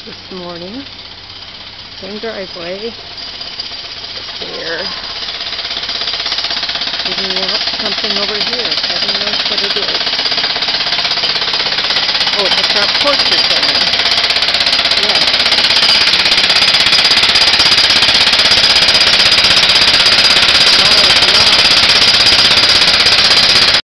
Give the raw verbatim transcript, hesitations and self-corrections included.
this morning. Same driveway. There. Digging out something over here. Heaven knows what it is. Oh, the front porch is going.